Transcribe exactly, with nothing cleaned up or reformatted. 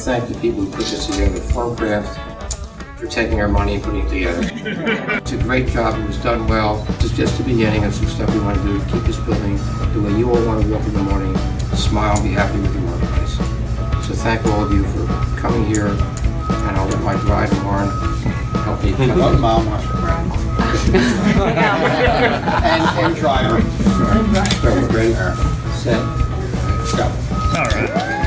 thank the people who put this together, Formcraft, for taking our money and putting it together. It's a great job. It was done well. This is just the beginning of some stuff we want to do to keep this building the way you all want to walk in the morning, smile, and be happy with your workplace. So thank all of you for coming here, and I'll let my bride, Warren, help me. Love Mom wants to cry. and, and driver. All right. So we're ready? Set. Go. All right.